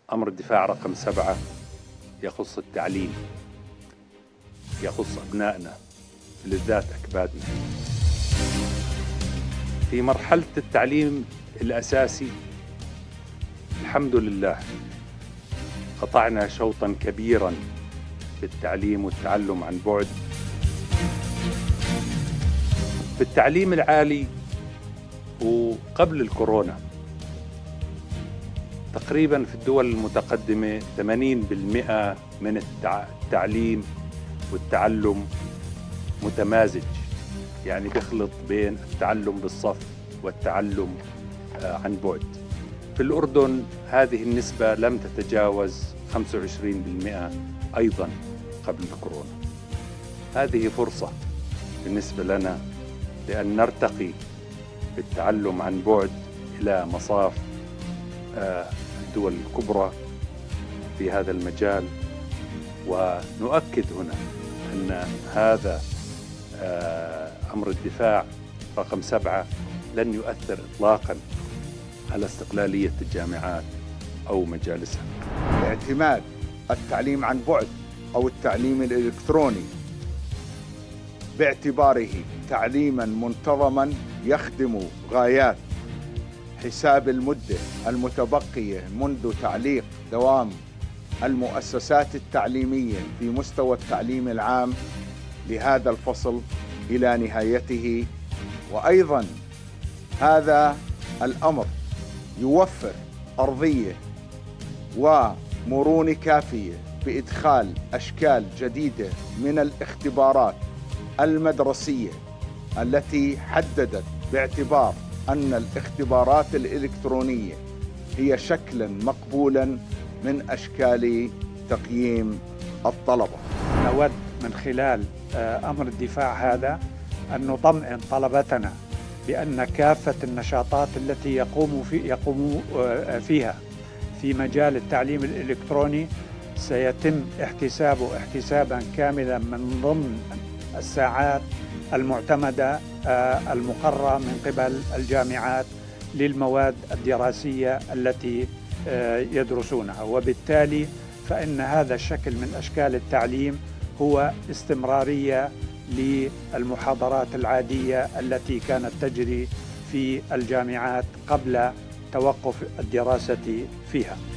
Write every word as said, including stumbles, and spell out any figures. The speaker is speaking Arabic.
أمر الدفاع رقم سبعة يخص التعليم، يخص أبنائنا بالذات أكبادنا. في مرحلة التعليم الأساسي الحمد لله قطعنا شوطا كبيرا بالتعليم والتعلم عن بعد. في التعليم العالي وقبل الكورونا تقريبا في الدول المتقدمة ثمانين بالمئة من التعليم والتعلم متمازج، يعني بيخلط بين التعلم بالصف والتعلم عن بعد. في الأردن هذه النسبة لم تتجاوز خمسة وعشرين بالمئة أيضا قبل الكورونا. هذه فرصة بالنسبة لنا لأن نرتقي بالتعلم عن بعد إلى مصاف الدول الكبرى في هذا المجال، ونؤكد هنا أن هذا أمر الدفاع رقم سبعة لن يؤثر إطلاقا على استقلالية الجامعات أو مجالسها. اعتماد التعليم عن بعد أو التعليم الإلكتروني باعتباره تعليما منتظما يخدم غايات حساب المدة المتبقية منذ تعليق دوام المؤسسات التعليمية في مستوى التعليم العام لهذا الفصل إلى نهايته. وأيضا هذا الأمر يوفر أرضية ومرونة كافية بإدخال أشكال جديدة من الاختبارات المدرسية التي حددت باعتبار أن الاختبارات الإلكترونية هي شكلا مقبولا من أشكال تقييم الطلبة. نود من خلال أمر الدفاع هذا أن نطمئن طلبتنا بأن كافة النشاطات التي يقوم في يقوم فيها في مجال التعليم الإلكتروني سيتم احتسابه احتسابا كاملا من ضمن الساعات المعتمدة المقررة من قبل الجامعات للمواد الدراسية التي يدرسونها، وبالتالي فإن هذا الشكل من أشكال التعليم هو استمرارية للمحاضرات العادية التي كانت تجري في الجامعات قبل توقف الدراسة فيها.